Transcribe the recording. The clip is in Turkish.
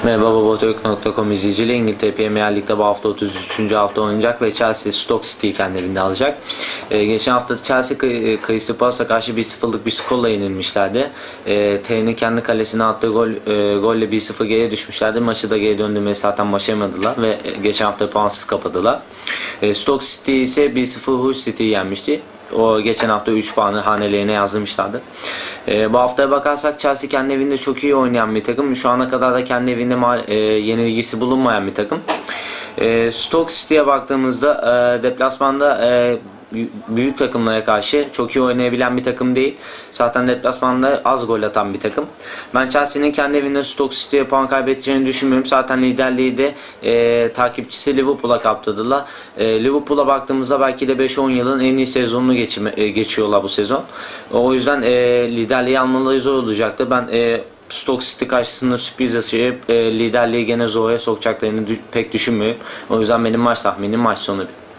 Merhaba, babatürk.com izleyicileri. İngiltere Premier Lig'de bu hafta 33. hafta oynayacak ve Chelsea Stoke City'yi kendi evinde alacak. Geçen hafta Chelsea Crystal Palace'a karşı 1-0'lık bir skorla yenilmişlerdi. Terry'nin kendi kalesine attığı golle 1-0 geriye düşmüşlerdi. Maçı da geri döndürmeyi zaten başaramadılar ve geçen hafta puansız kapadılar. Stoke City ise 1-0 Hull City'yi yenmişti. O geçen hafta 3 puanı hanelerine yazmışlardı. Bu haftaya bakarsak Chelsea kendi evinde çok iyi oynayan bir takım. Şu ana kadar da kendi evinde yenilgisi bulunmayan bir takım. Stoke City'ye baktığımızda deplasmanda büyük takımlara karşı çok iyi oynayabilen bir takım değil. Zaten deplasmanda az gol atan bir takım. Ben Chelsea'nin kendi evinde Stoke City'ye puan kaybedeceğini düşünmüyorum. Zaten liderliği de takipçisi Liverpool'a kaptırdılar. Liverpool'a baktığımızda belki de 5-10 yılın en iyi sezonunu geçiyorlar bu sezon. O yüzden liderliği almaları zor olacaktı. Ben Stoke City karşısında sürpriz yaşayıp liderliği gene zora sokacaklarını pek düşünmüyorum. O yüzden benim maç tahminim maç sonu.